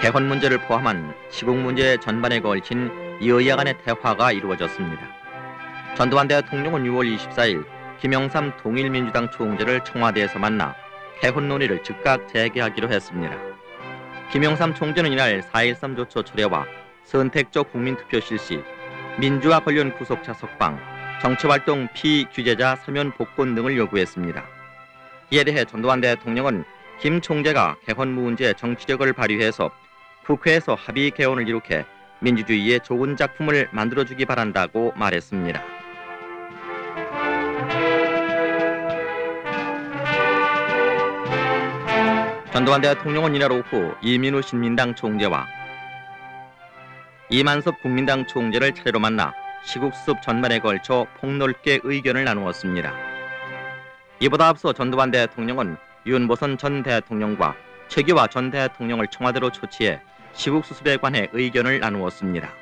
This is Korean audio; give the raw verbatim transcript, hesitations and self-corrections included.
개헌 문제를 포함한 시국 문제 전반에 걸친 여야 간의 대화가 이루어졌습니다. 전두환 대통령은 유월 이십사일 김영삼 통일민주당 총재를 청와대에서 만나 개헌 논의를 즉각 재개하기로 했습니다. 김영삼 총재는 이날 사 일삼 조처 철회와 선택적 국민투표 실시, 민주화 관련 구속차 석방, 정치활동 피규제자 사면 복권 등을 요구했습니다. 이에 대해 전두환 대통령은 김 총재가 개헌 문제에 정치력을 발휘해서 국회에서 합의 개헌을 이룩해 민주주의의 좋은 작품을 만들어주기 바란다고 말했습니다. 전두환 대통령은 이날 오후 이민우 신민당 총재와 이만섭 국민당 총재를 차례로 만나 시국 수습 전반에 걸쳐 폭넓게 의견을 나누었습니다. 이보다 앞서 전두환 대통령은 윤보선 전 대통령과 최규화 전 대통령을 청와대로 초치해 시국 수습에 관해 의견을 나누었습니다.